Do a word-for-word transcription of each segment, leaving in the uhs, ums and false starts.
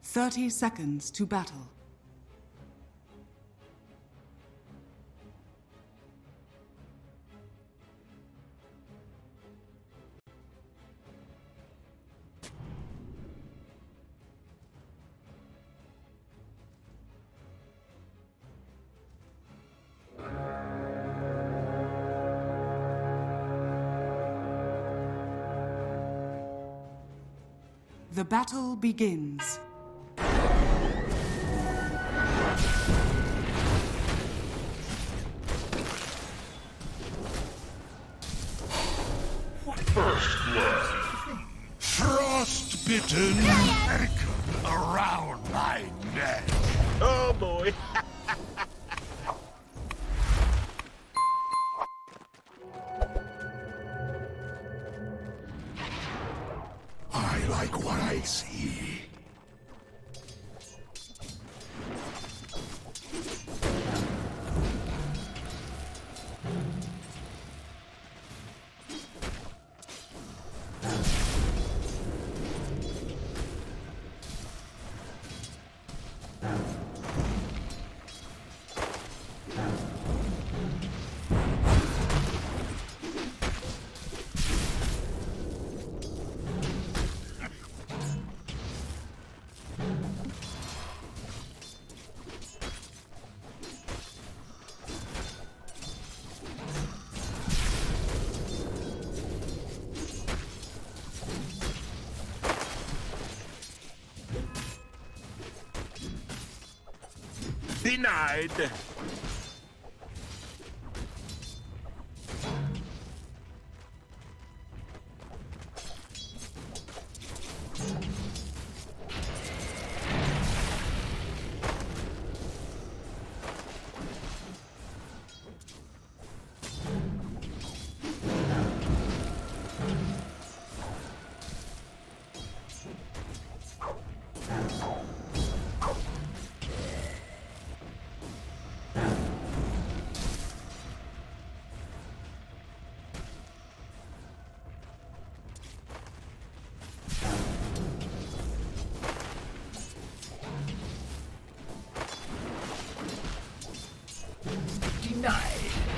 Thirty seconds to battle. The battle begins. First blood. Frost-bitten American around my neck. Oh boy. I like what I see. Denied. Denied.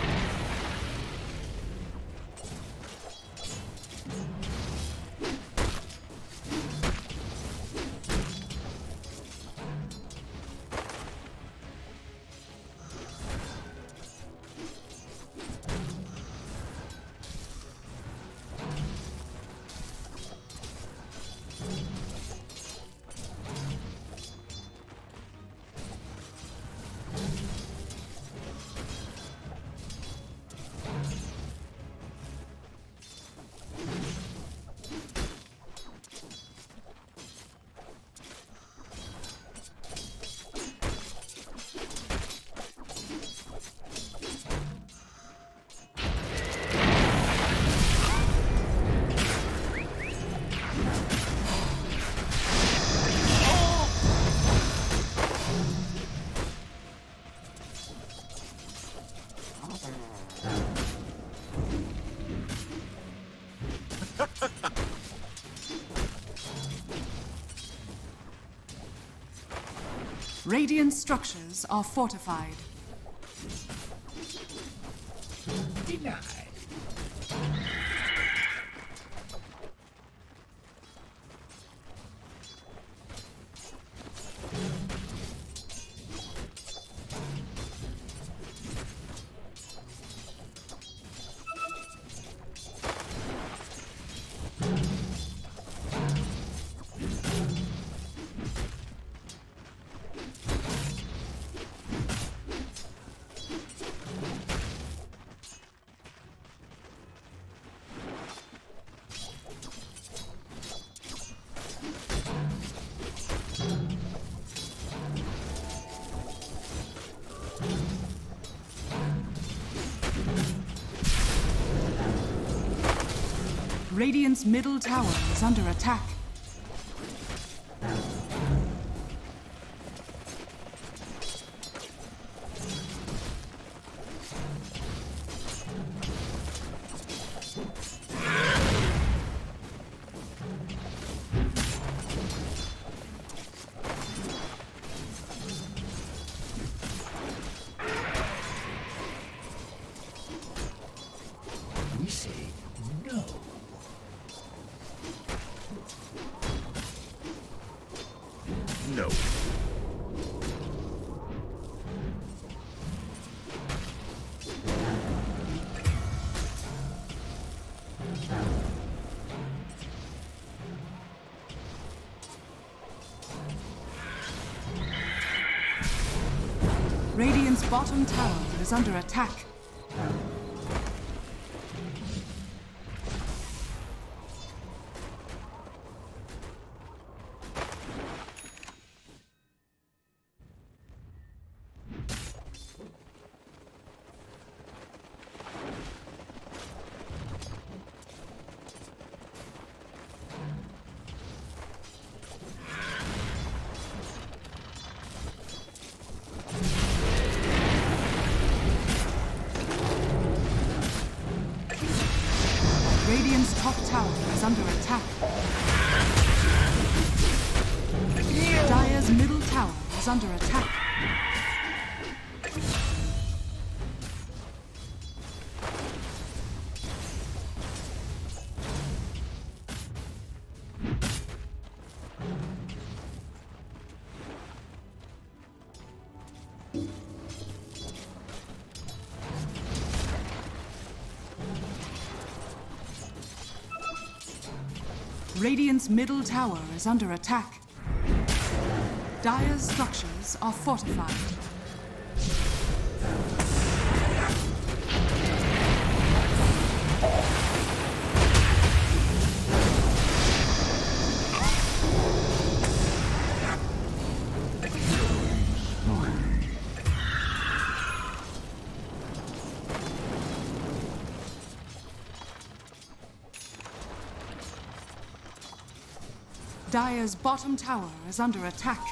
Radiant structures are fortified. Denied. Radiant's middle tower is under attack. Radiant's bottom tower is under attack. Radiant's top tower is under attack. Dire's middle tower is under attack. Radiant's middle tower is under attack. Dire's structures are fortified. Dire's bottom tower is under attack.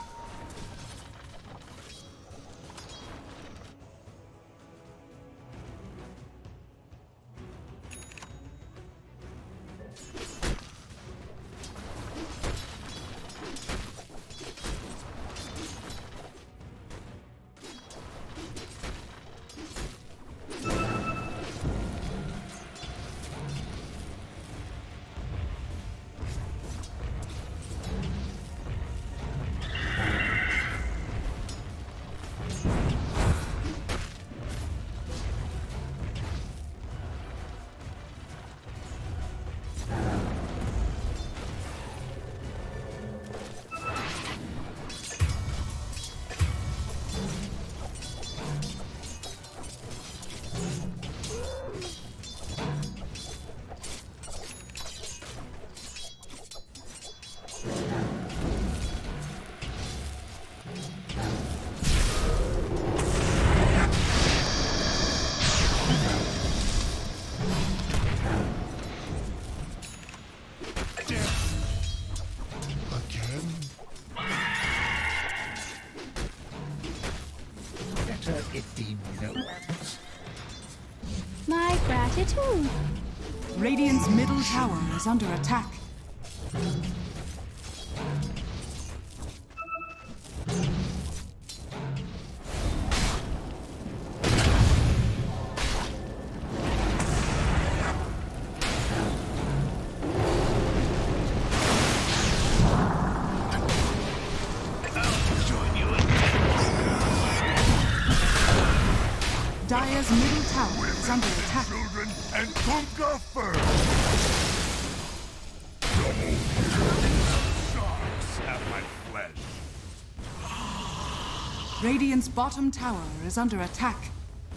My gratitude. Radiant's middle tower is under attack. Dire's middle tower is under attack. Children and conquer first. Sharks have my flesh. Radiant's bottom tower is under attack.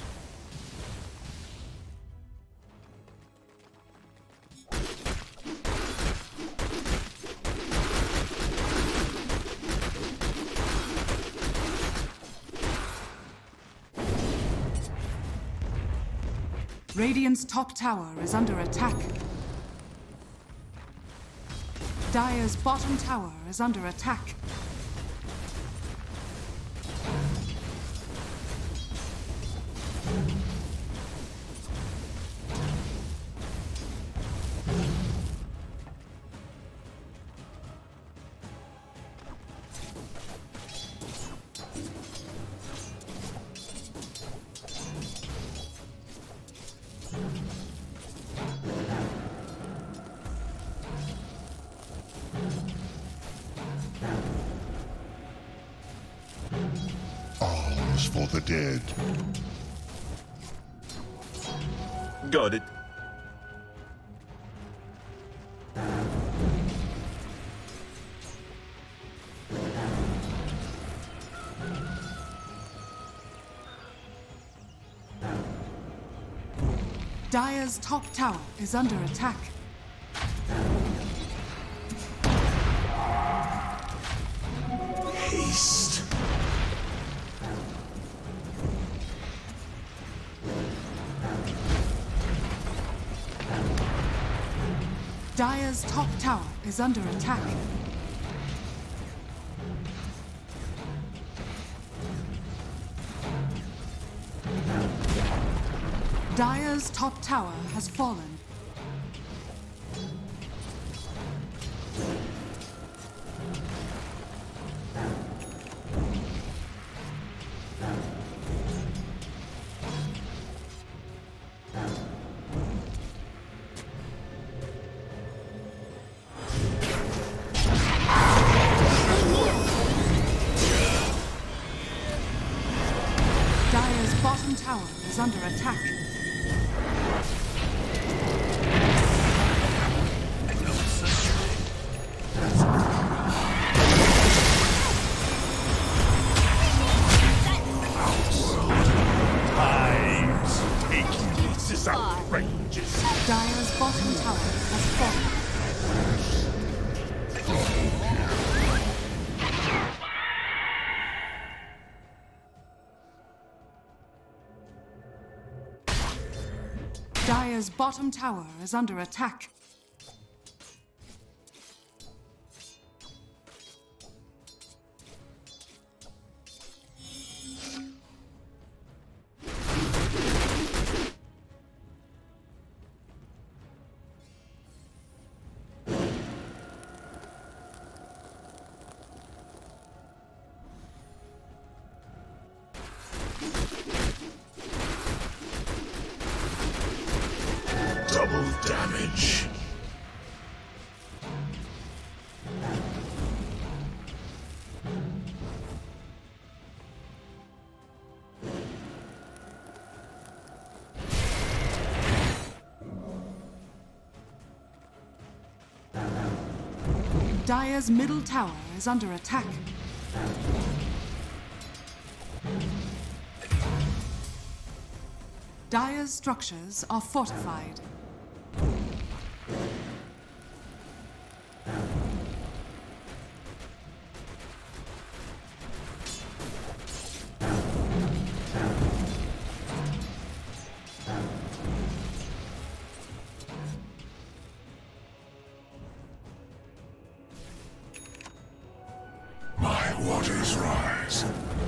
Radiant's top tower is under attack. Dire's bottom tower is under attack. Alms for the dead. Got it. Dire's top tower is under attack. Haste. Dire's top tower is under attack. Dire's top tower has fallen. Dire's bottom tower is under attack. Dire's bottom tower has fallen. Dire's bottom tower is under attack. Double damage. Dire's middle tower is under attack. Dire's structures are fortified. My waters rise.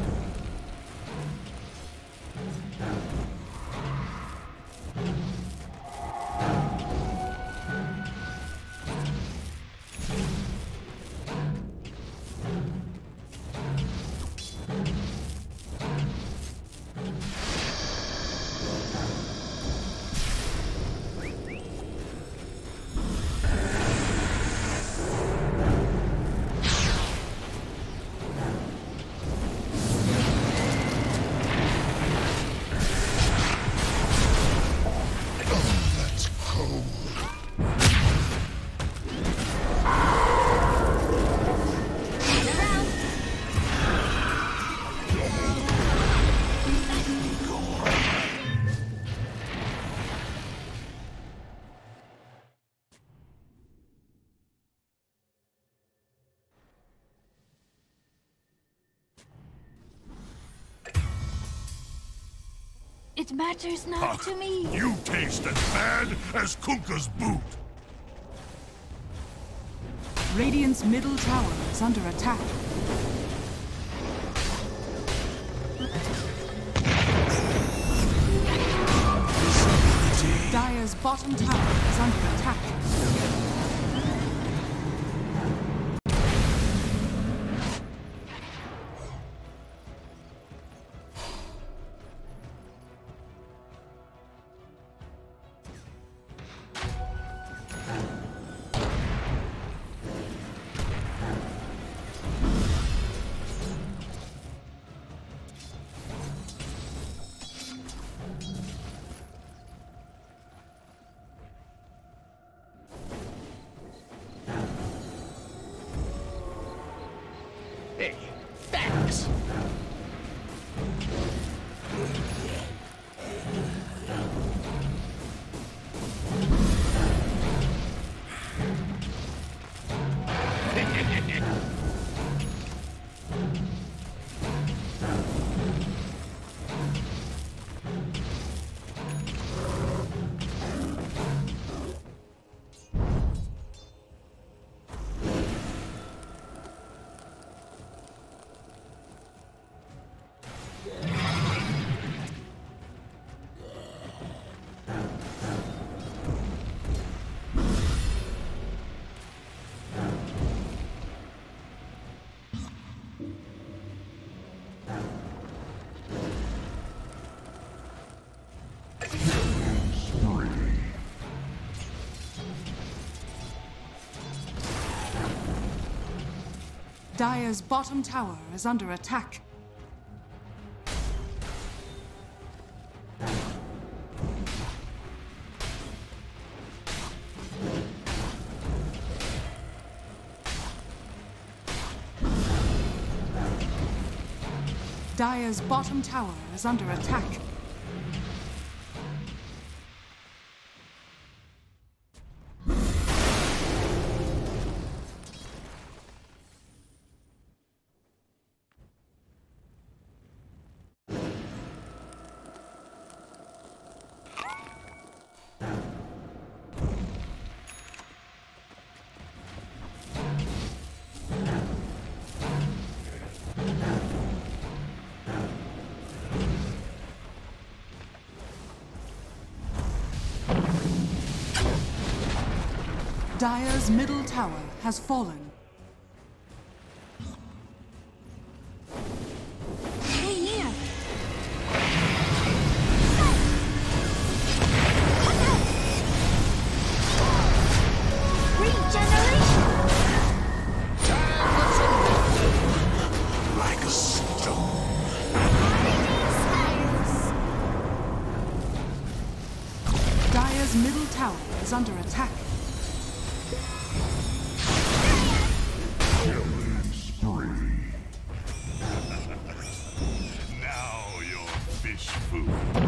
It matters not to me. You taste as bad as Kunkka's boot. Radiant's middle tower is under attack. Dire's bottom tower is under attack. Dire's bottom tower is under attack. Dire's bottom tower is under attack. Dire's middle tower has fallen. Stay near. Regeneration. Like a stone. Dire's middle tower is under attack. Killing spree. Now you're fish food.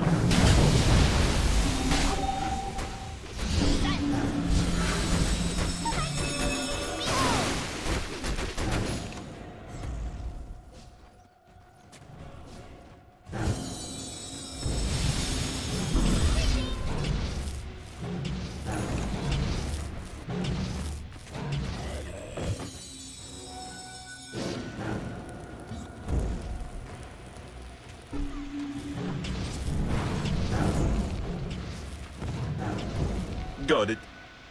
Got it.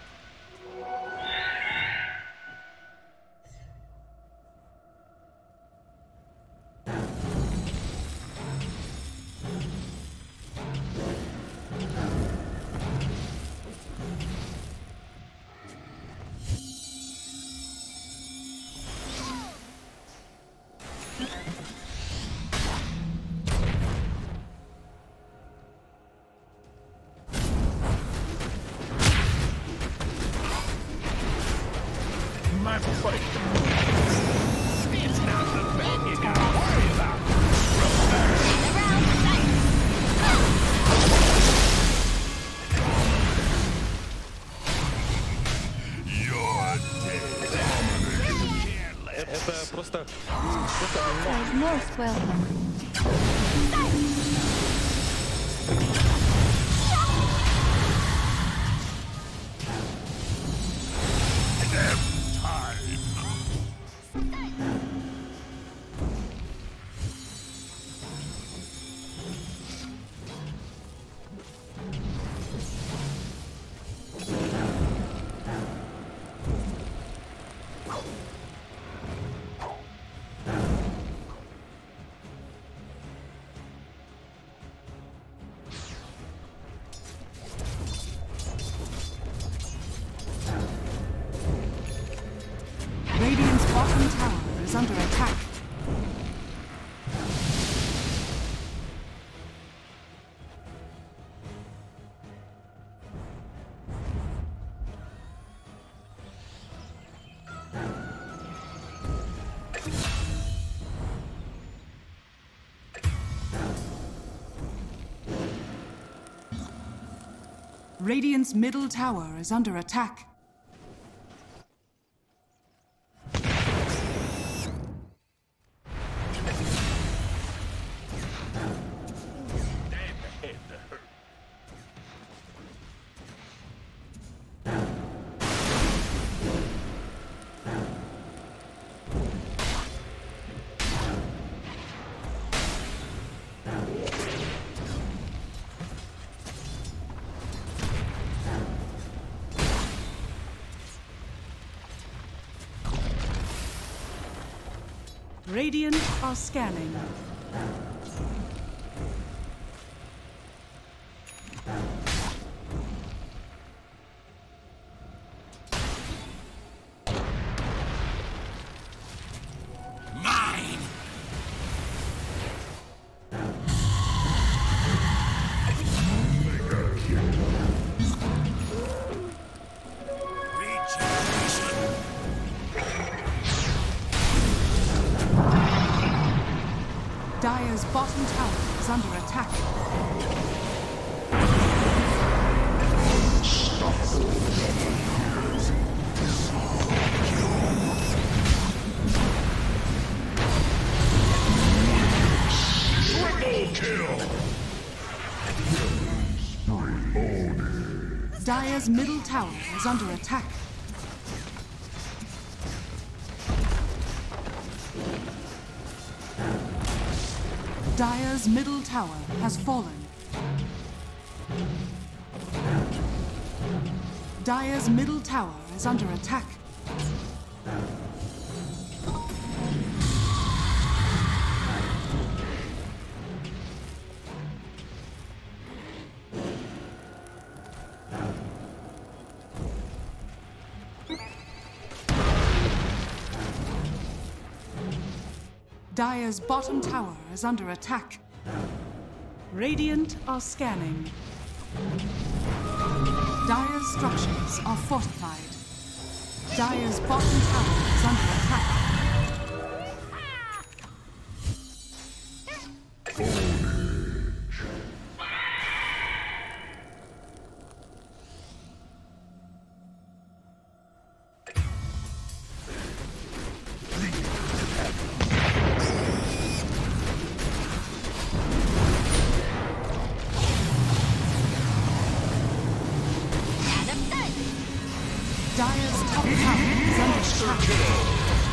My fight. It's not the bed you gotta worry about. You're dead. Это просто... I've most welcome. Radiant's bottom tower is under attack. Radiant's middle tower is under attack. Radiant are scanning. Dire's bottom tower is under attack. Triple kill! Dire's middle tower is under attack. Dire's middle tower has fallen. Dire's middle tower is under attack. Dire's bottom tower is under attack. Radiant are scanning. Dire's structures are fortified. Dire's bottom tower is under attack. Dire's top tower is under attack.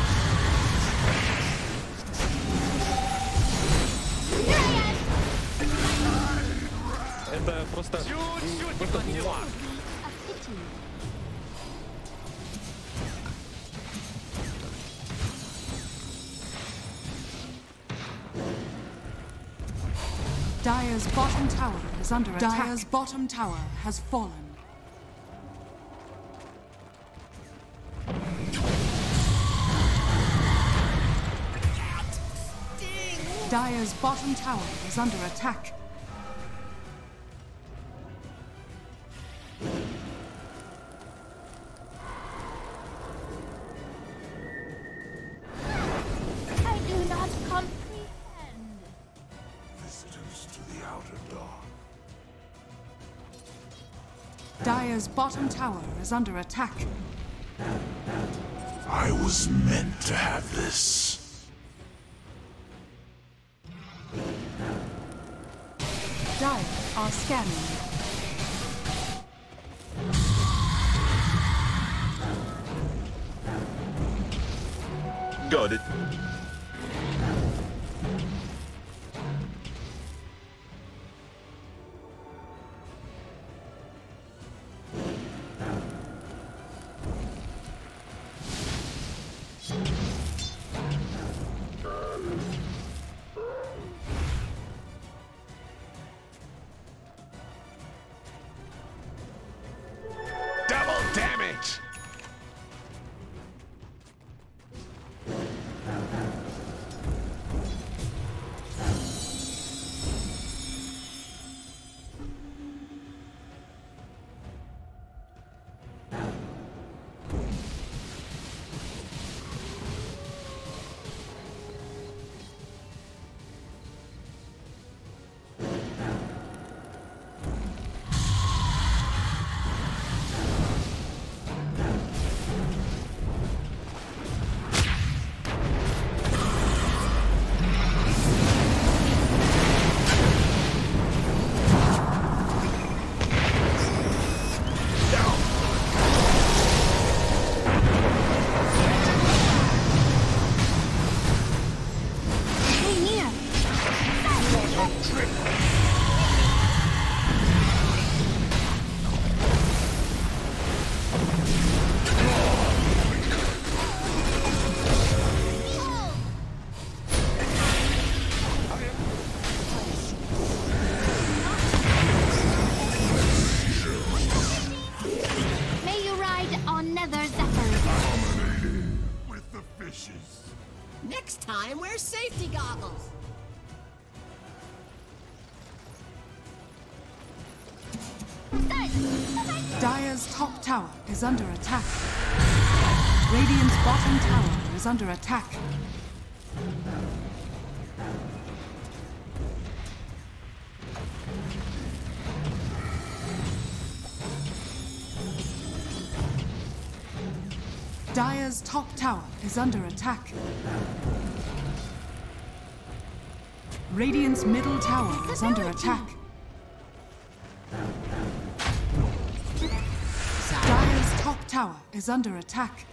Это просто... Чуть-чуть не подняла. Dire's bottom tower is under attack. Dire's bottom tower has fallen. Dire's bottom tower is under attack. I do not comprehend. Visitors to the outer dark. Dire's bottom tower is under attack. I was meant to have this. Dire are scanning. Got it. Double damage! Dire's top tower is under attack. Radiant's bottom tower is under attack. Dire's top tower is under attack. Radiant's middle tower is under attack. Dire's top tower is under attack.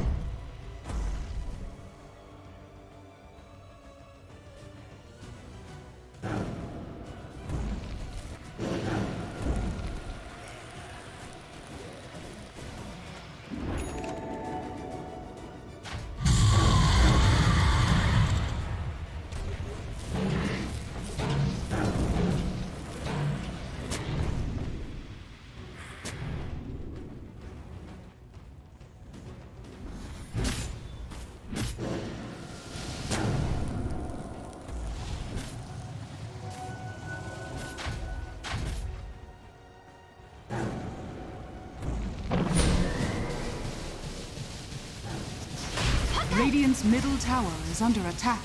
Radiant's middle tower is under attack.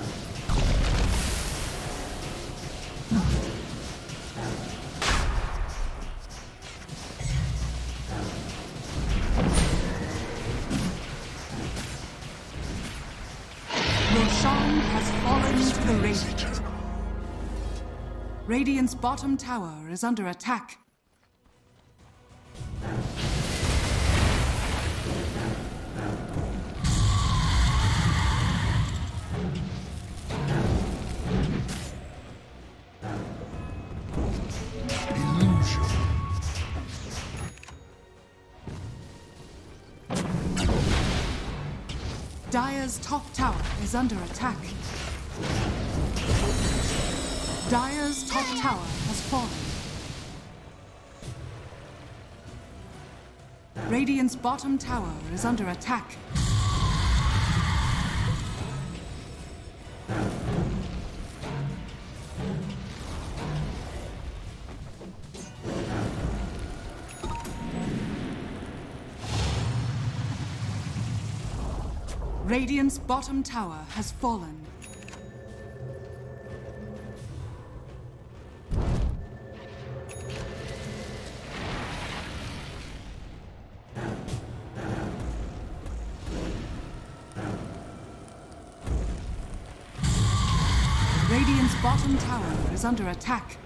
Roshan has fallen to the Radiant. Radiant's bottom tower is under attack. Dire's top tower is under attack. Dire's top tower has fallen. Radiant's bottom tower is under attack. Radiant's bottom tower has fallen. Radiant's bottom tower is under attack.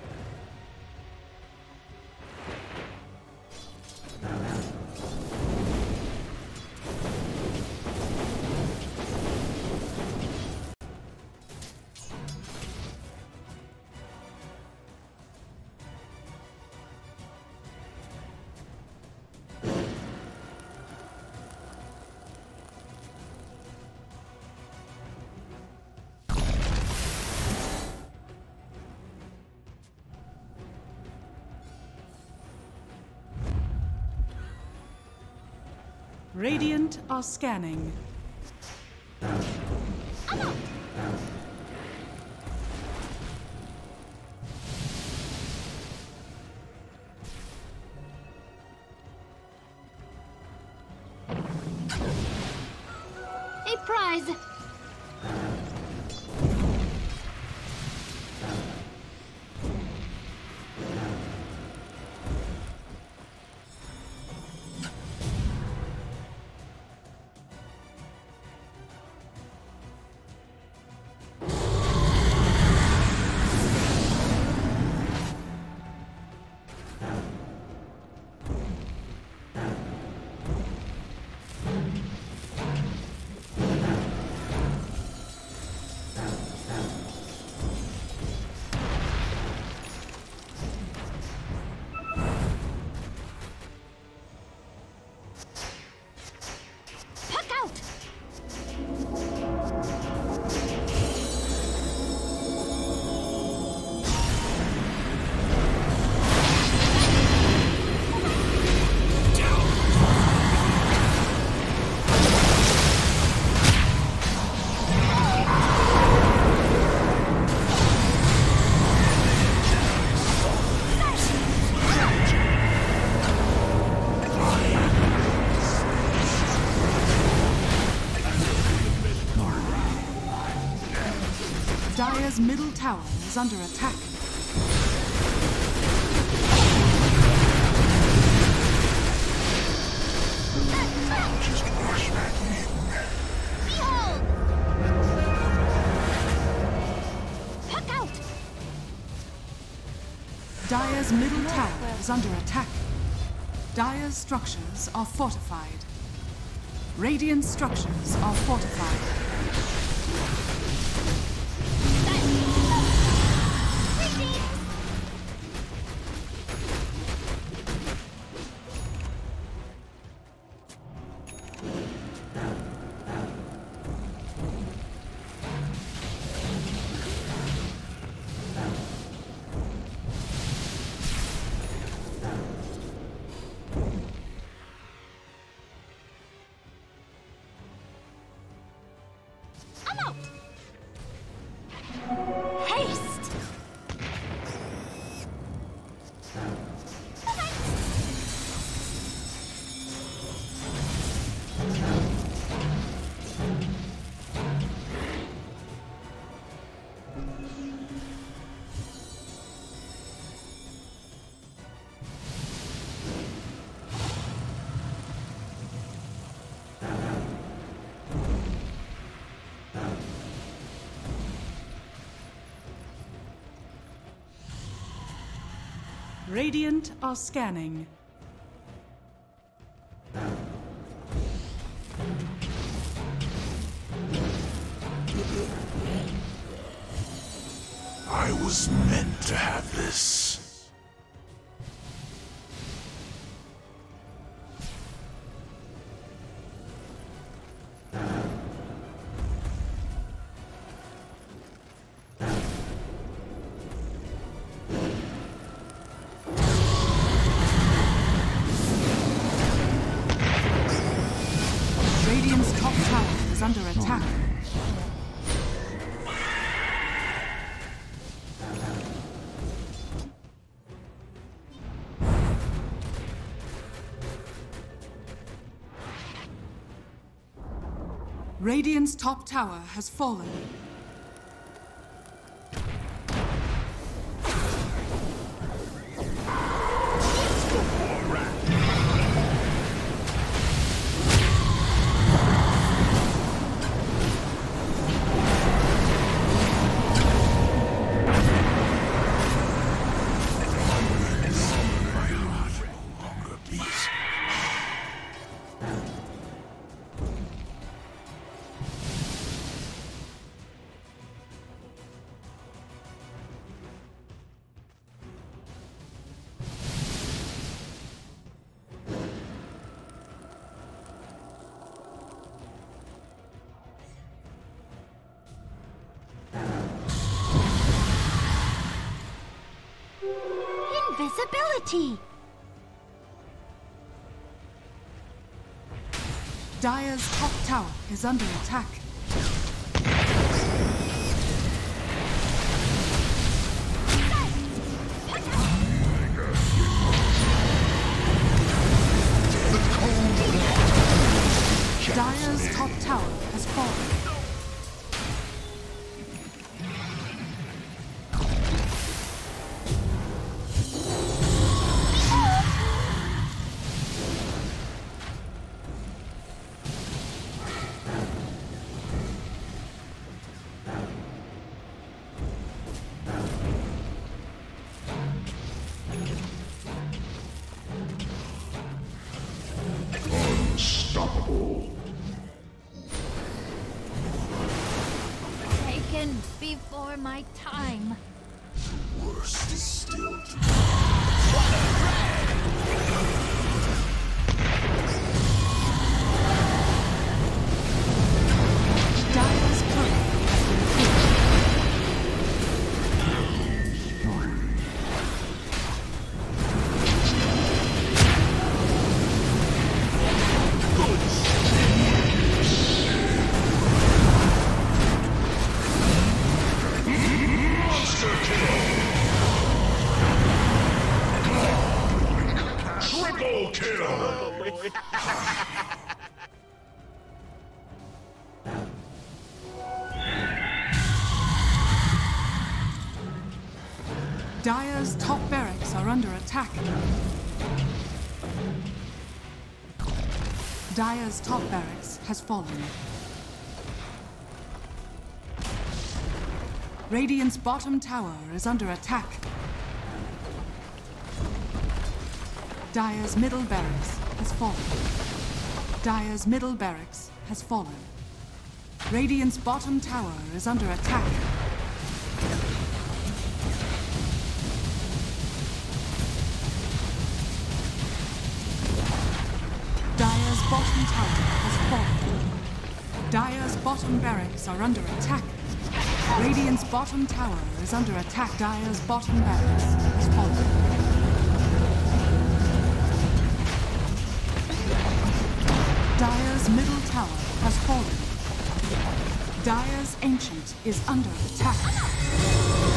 Radiant are scanning. A prize! Dire's middle tower is under attack. Just rush back in. Behold! Puck out! Dire's middle tower is under attack. Dire's structures are fortified. Radiant structures are fortified. Radiant are scanning. I was meant to have this. Radiant's top tower is under attack. Radiant's top tower has fallen. Invisibility! Dire's top tower is under attack. Dire's top tower has fallen. Unstoppable. Taken before my time. Worst is still to Dire's turret has been triple kill. Dire's top barracks are under attack. Dire's top barracks has fallen. Radiant's bottom tower is under attack. Dire's middle barracks has fallen. Dire's middle barracks has fallen. Radiant's bottom tower is under attack. Dire's bottom tower has fallen. Dire's bottom barracks are under attack. Radiant's bottom tower is under attack. Dire's bottom barracks has fallen. Dire's middle tower has fallen. Dire's Ancient is under attack.